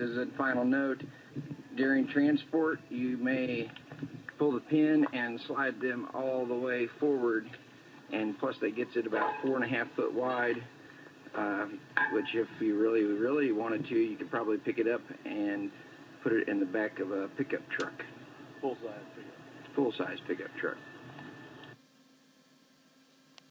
as a final note, during transport, you may pull the pin and slide them all the way forward, and plus that gets it about 4.5 foot wide, which if you really wanted to, you could probably pick it up and put it in the back of a pickup truck. Full-size pickup. Full-size pickup truck.